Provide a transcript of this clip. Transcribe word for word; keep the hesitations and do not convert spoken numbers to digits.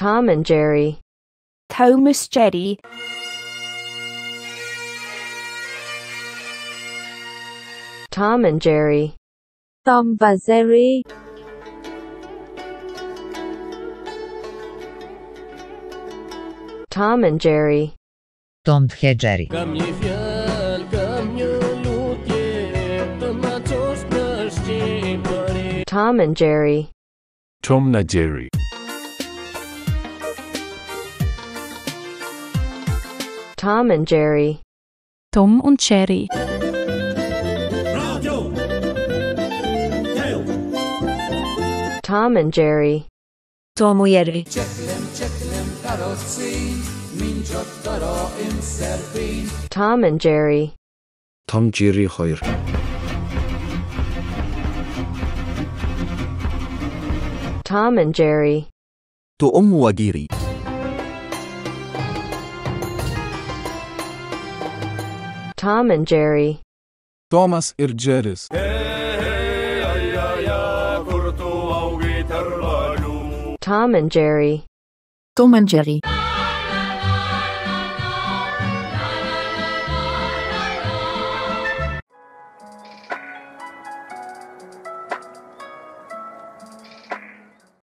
Tom and Jerry. Thomas Jerry. Tom and Jerry. Tom và Jerry. Tom and Jerry. Tom and Jerry. Tom and Jerry. Tom na Jerry. Tom and Jerry. Tom und Jerry. Tom and Jerry. Tom و Jerry. Tom and Jerry. Tom Jerry Hoyer. Tom and Jerry. Tom وجيري. Tom and Jerry. Thomas Irgeris. Tom and Jerry. Tom and Jerry.